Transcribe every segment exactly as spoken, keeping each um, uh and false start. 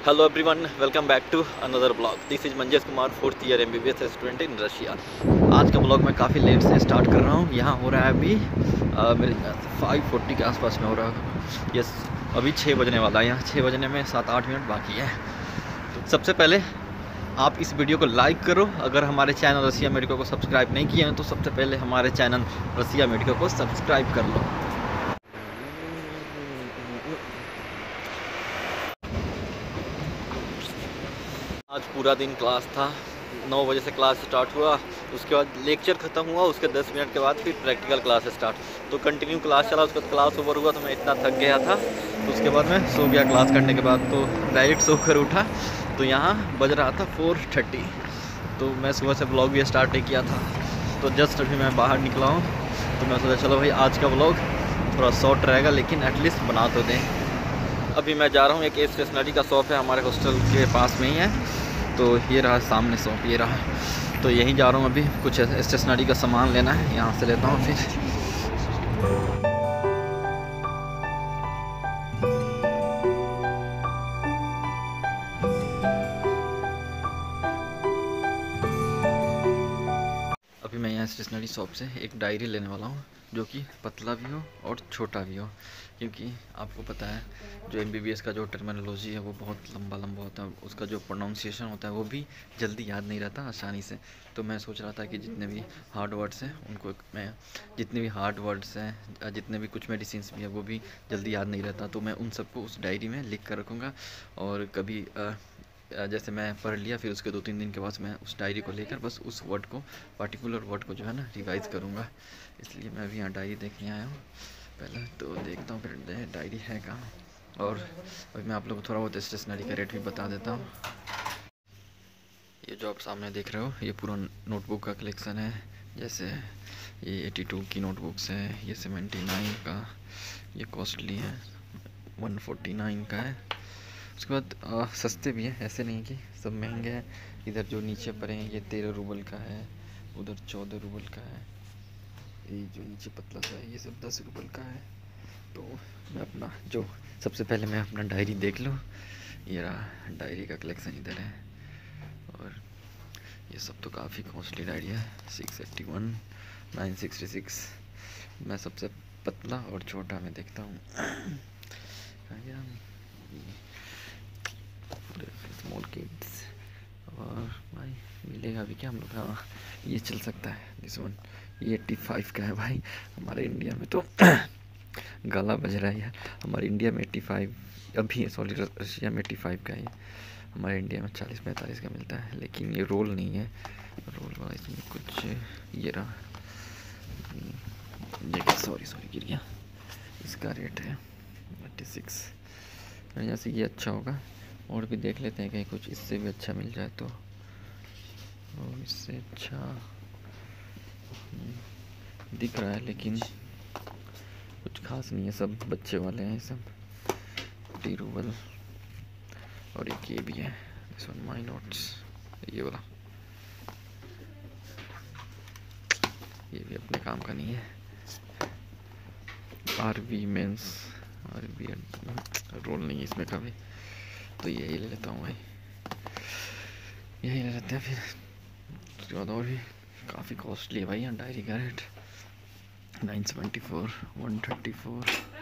Hello everyone, welcome back to another blog. This is Manjesh Kumar, fourth year M B B S student in Russia. आज का blog मैं काफ़ी late से start कर रहा हूँ। यहाँ हो रहा है अभी आ, मेरे फाइव फोर्टी के आसपास में हो रहा है। यस, अभी छः बजने वाला है। यहाँ छः बजने में सात आठ मिनट बाकी है। सबसे पहले आप इस वीडियो को लाइक करो। अगर हमारे चैनल रसिया मेडिको को सब्सक्राइब नहीं किए हैं तो सबसे पहले हमारे चैनल रसिया मेडिको को सब्सक्राइब कर लो। आज पूरा दिन क्लास था। नौ बजे से क्लास स्टार्ट हुआ, उसके बाद लेक्चर ख़त्म हुआ, उसके दस मिनट के बाद फिर प्रैक्टिकल क्लास स्टार्ट। तो कंटिन्यू क्लास चला। उसके बाद क्लास ओवर हुआ तो मैं इतना थक गया था तो उसके बाद मैं सो गया। क्लास करने के बाद तो डायरेक्ट सो कर उठा तो यहाँ बज रहा था फोर थर्टी। तो मैं सुबह से ब्लॉग भी स्टार्ट नहीं किया था। तो जस्ट अभी मैं बाहर निकला हूँ तो मैं सोचा चलो भाई आज का ब्लॉग थोड़ा शॉर्ट रहेगा लेकिन एटलीस्ट बना तो दें। अभी मैं जा रहा हूँ, एक स्टेशनरी का शॉप है हमारे हॉस्टल के पास में ही है। तो ये रहा सामने शॉप, ये रहा। तो यहीं जा रहा हूँ अभी, कुछ स्टेशनरी का सामान लेना है, यहाँ से लेता हूँ फिर। अभी मैं यहाँ स्टेशनरी शॉप से एक डायरी लेने वाला हूँ जो कि पतला भी हो और छोटा भी हो, क्योंकि आपको पता है जो एम बी बी एस का जो टर्मिनोलॉजी है वो बहुत लंबा लंबा होता है। उसका जो प्रोनाउंसिएशन होता है वो भी जल्दी याद नहीं रहता आसानी से। तो मैं सोच रहा था कि जितने भी हार्ड वर्ड्स हैं उनको मैं जितने भी हार्ड वर्ड्स हैं जितने भी कुछ मेडिसिन्स भी है वो भी जल्दी याद नहीं रहता, तो मैं उन सबको उस डायरी में लिख कर रखूँगा। और कभी आ, जैसे मैं पढ़ लिया फिर उसके दो तीन दिन के बाद मैं उस डायरी को लेकर बस उस वर्ड को, पर्टिकुलर वर्ड को जो है ना रिवाइज करूँगा। इसलिए मैं अभी यहाँ डायरी देखने आया हूँ। पहले तो देखता हूँ फिर डायरी है कहाँ। और अभी मैं आप लोगों को थोड़ा बहुत स्टेशनरी का रेट भी बता देता हूँ। ये जो आप सामने देख रहे हो ये पूरा नोटबुक का कलेक्शन है। जैसे ये एटी टू की नोटबुक्स है, ये सेवेंटी नाइन का, ये कॉस्टली है, वन फोर्टी नाइन का है। उसके बाद आ, सस्ते भी हैं, ऐसे नहीं कि सब महंगे हैं। इधर जो नीचे पड़े हैं ये तेरह रूबल का है, उधर चौदह रूबल का है, ये जो नीचे पतला सा है ये सब दस रूबल का है। तो मैं अपना जो सबसे पहले मैं अपना डायरी देख लूँ। ये रहा डायरी का कलेक्शन इधर है। और ये सब तो काफ़ी कॉस्टली डायरी है, six eighty one, nine sixty six. मैं सबसे पतला और छोटा में देखता हूँ। Small kids. और भाई मिलेगा भी क्या हम लोग? हाँ ये चल सकता है, दिस वन। ये एट्टी फाइव का है भाई। हमारे इंडिया में तो गला बज रहा है यार। हमारे इंडिया में एट्टी फाइव अभी, सॉरी रशिया में एट्टी फाइव का है। हमारे इंडिया में चालीस पैंतालीस का मिलता है, लेकिन ये रोल नहीं है। रोल वाला इसमें कुछ ये रहा, ये सॉरी सॉरी गिर गया। इसका रेट है एट्टी सिक्स। यहाँ से ये अच्छा होगा। और भी देख लेते हैं कहीं कुछ इससे भी अच्छा मिल जाए तो। और इससे अच्छा दिख रहा है लेकिन कुछ खास नहीं है, सब बच्चे वाले हैं सब। टी रूबल। और एक ये भी है, दिस वन माई नोट्स, ये वाला। ये भी अपने काम का नहीं है। आर वी मेंस, आर वी रोल नहीं है इसमें का भी। तो यही ले लेता हूँ भाई, यही ले लेते हैं फिर। उसके बाद और भी काफ़ी कॉस्टली है भाई यहाँ डायरी का rate. Nine seventy four, one thirty four,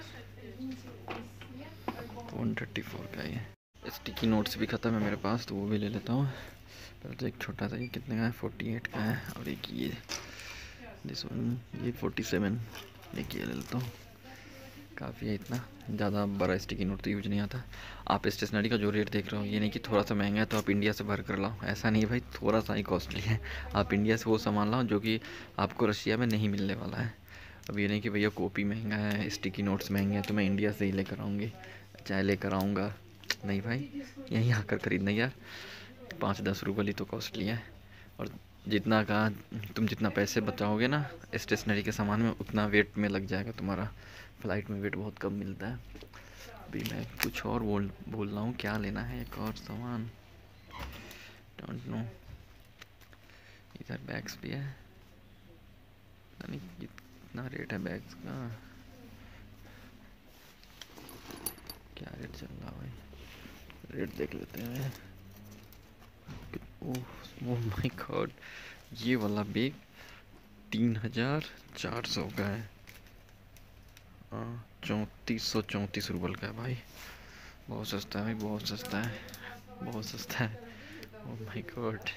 one thirty four का ये। स्टिकी नोट्स भी ख़त्म है मेरे पास तो वो भी ले लेता हूँ। पहले तो एक छोटा सा, ये कितने का है? फोर्टी एट का है। और एक ये दिस वन, ये फोर्टी सेवन। एक ये ले लेता हूँ, काफ़ी है। इतना ज़्यादा बड़ा स्टिकी नोट तो यूज नहीं आता। आप स्टेशनरी का जो रेट देख रहे हो ये नहीं कि थोड़ा सा महंगा है तो आप इंडिया से भर कर लाओ, ऐसा नहीं है भाई। थोड़ा सा ही कॉस्टली है। आप इंडिया से वो सामान लाओ जो कि आपको रशिया में नहीं मिलने वाला है। अब ये नहीं कि भैया कॉपी महंगा है, स्टिकी नोट्स महंगे हैं तो मैं इंडिया से ही लेकर आऊँगी, चाहे लेकर आऊँगा। नहीं भाई, यहीं आकर ख़रीदना यार। पाँच दस रूपये ही तो कॉस्टली है। और जितना का तुम जितना पैसे बचाओगे ना स्टेशनरी के सामान में, उतना वेट में लग जाएगा तुम्हारा। फ़्लाइट में वेट बहुत कम मिलता है। अभी मैं कुछ और बोल बोल रहा हूँ, क्या लेना है? एक और सामान, डोंट नो। इधर बैग्स भी है, नहीं कितना रेट है बैग्स का? क्या रेट चल रहा है भाई? रेट देख लेते हैं। ओह ओह माय गॉड, ये वाला बैग तीन हजार चार सौ का है। चौंतीस सौ चौंतीस रुपये का है भाई, बहुत सस्ता है भाई, बहुत सस्ता है, बहुत सस्ता है। Oh my God.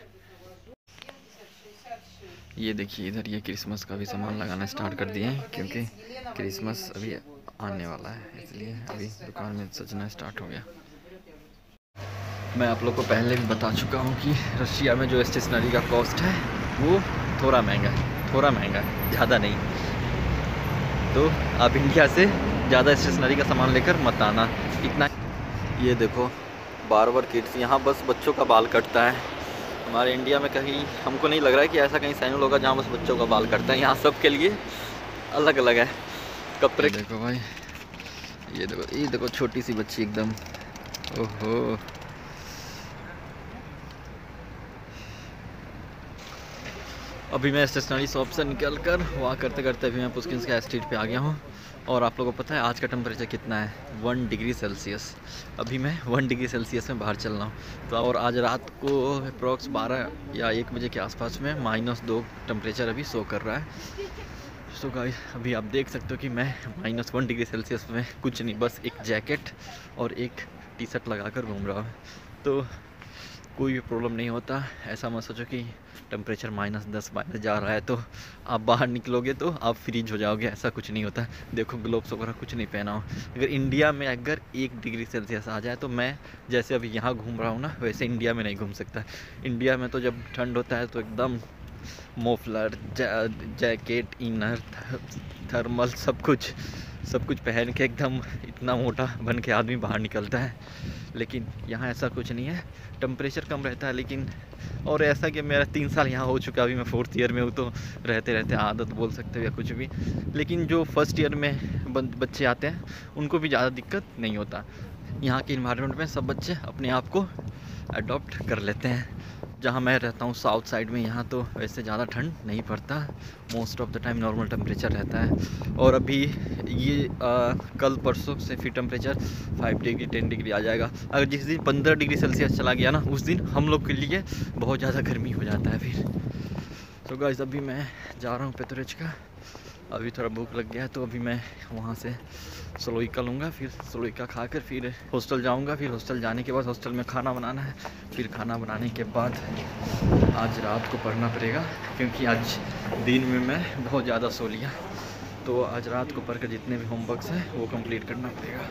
ये देखिए इधर ये क्रिसमस का भी सामान लगाना स्टार्ट कर दिए हैं, क्योंकि क्रिसमस अभी आने वाला है, इसलिए अभी दुकान में सजना स्टार्ट हो गया। मैं आप लोग को पहले भी बता चुका हूँ कि रशिया में जो स्टेशनरी का कॉस्ट है वो थोड़ा महंगा है, थोड़ा महंगा है, ज़्यादा नहीं। तो आप इंडिया से ज़्यादा स्टेशनरी का सामान लेकर मत आना, इतना। ये देखो बार्बर किट्स, यहाँ बस बच्चों का बाल कटता है। हमारे इंडिया में कहीं हमको नहीं लग रहा है कि ऐसा कहीं सैलून होगा जहाँ बस बच्चों का बाल कटता है। यहाँ सब के लिए अलग अलग है कपड़े। देखो भाई, ये देखो, ये देखो छोटी सी बच्ची एकदम, ओहो। अभी मैं स्टेशनरी शॉप से निकल कर वहाँ करते करते अभी मैं पुष्किन के स्ट्रीट पे आ गया हूँ। और आप लोगों को पता है आज का टेम्परेचर कितना है? One degree Celsius. अभी मैं वन डिग्री सेल्सियस में बाहर चल रहा हूँ। तो और आज रात को अप्रॉक्स बारह या एक बजे के आसपास में माइनस दो टेम्परेचर अभी शो कर रहा है। सो गाइस अभी आप देख सकते हो कि मैं माइनस वन डिग्री सेल्सियस में कुछ नहीं, बस एक जैकेट और एक टी शर्ट लगा कर घूम रहा हूँ। तो कोई भी प्रॉब्लम नहीं होता। ऐसा मत सोचो कि टेम्परेचर माइनस दस माइनस जा रहा है तो आप बाहर निकलोगे तो आप फ्रीज हो जाओगे, ऐसा कुछ नहीं होता। देखो ग्लोव्स वगैरह कुछ नहीं पहना हो। अगर इंडिया में अगर एक डिग्री सेल्सियस आ जाए तो मैं जैसे अभी यहाँ घूम रहा हूँ ना, वैसे इंडिया में नहीं घूम सकता। इंडिया में तो जब ठंड होता है तो एकदम मोफलर, जैकेट, इनर, थर्मल, सब कुछ सब कुछ पहन के एकदम इतना मोटा बन के आदमी बाहर निकलता है। लेकिन यहाँ ऐसा कुछ नहीं है, टेम्परेचर कम रहता है। लेकिन और ऐसा कि मेरा तीन साल यहाँ हो चुका, अभी मैं फोर्थ ईयर में हूँ, तो रहते रहते आदत बोल सकते हो या कुछ भी। लेकिन जो फर्स्ट ईयर में बच्चे आते हैं उनको भी ज़्यादा दिक्कत नहीं होता। यहाँ के इन्वायरमेंट में सब बच्चे अपने आप को अडॉप्ट कर लेते हैं। जहाँ मैं रहता हूँ साउथ साइड में, यहाँ तो वैसे ज़्यादा ठंड नहीं पड़ता, most of the time normal temperature रहता है। और अभी ये आ, कल परसों से फिर temperature five degree ten degree आ जाएगा। अगर जिस दिन पंद्रह डिग्री सेल्सियस चला गया ना, उस दिन हम लोग के लिए बहुत ज़्यादा गर्मी हो जाता है फिर। तो गाइस अभी मैं जा रहा हूँ पेतरेज का, अभी थोड़ा भूख लग गया है तो अभी मैं वहाँ से सलोइका लूँगा, फिर सलोइका खाकर फिर हॉस्टल जाऊँगा। फिर हॉस्टल जाने के बाद हॉस्टल में खाना बनाना है। फिर खाना बनाने के बाद आज रात को पढ़ना पड़ेगा, क्योंकि आज दिन में मैं बहुत ज़्यादा सो लिया। तो आज रात को पढ़ कर जितने भी होमवर्क्स हैं वो कंप्लीट करना पड़ेगा।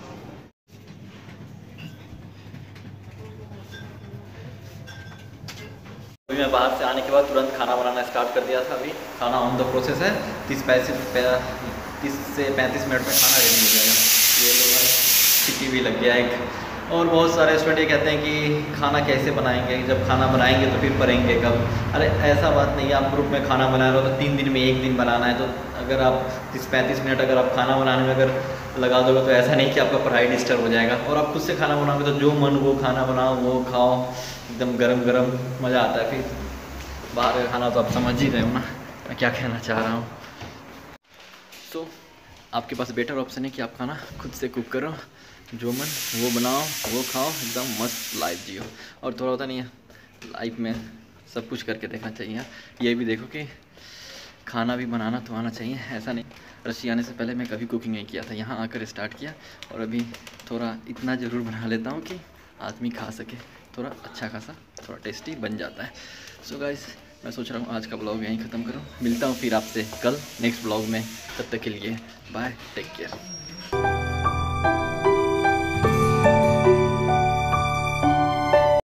अभी मैं बाहर से आने के बाद तुरंत खाना बनाना स्टार्ट कर दिया था। अभी खाना ऑन द प्रोसेस है। तीस पैंतीस तीस से पैंतीस मिनट में खाना रेडी हो जाएगा। ये लोग सिटी भी लग गया एक। और बहुत सारे रेस्टोरेंट ये कहते हैं कि खाना कैसे बनाएंगे, जब खाना बनाएंगे तो फिर पढ़ेंगे कब। अरे ऐसा बात नहीं है, आप ग्रुप में खाना बना रहे हो तो तीन दिन में एक दिन बनाना है। तो अगर आप तीस पैंतीस मिनट अगर आप खाना बनाने में अगर लगा दोगे तो ऐसा नहीं कि आपका पढ़ाई डिस्टर्ब हो जाएगा। और आप खुद से खाना बनाओगे तो जो मन वो खाना बनाओ, वो खाओ, एकदम गरम गरम मज़ा आता है। फिर बाहर का खाना तो आप समझ ही रहे हो ना मैं क्या कहना चाह रहा हूँ। तो so, आपके पास बेटर ऑप्शन है कि आप खाना खुद से कुक करो, जो मन वो बनाओ, वो खाओ, एकदम मस्त लाइफ जियो। और थोड़ा होता नहीं है लाइफ में सब कुछ करके देखना चाहिए। ये भी देखो कि खाना भी बनाना तो आना चाहिए, ऐसा नहीं। रशिया आने से पहले मैं कभी कुकिंग नहीं किया था, यहाँ आकर स्टार्ट किया। और अभी थोड़ा इतना ज़रूर बना लेता हूँ कि आदमी खा सके, थोड़ा अच्छा खासा, थोड़ा टेस्टी बन जाता है। सो so गाइस मैं सोच रहा हूँ आज का ब्लॉग यहीं ख़त्म करूँ। मिलता हूँ फिर आपसे कल नेक्स्ट ब्लॉग में, तब तक के लिए बाय, टेक केयर।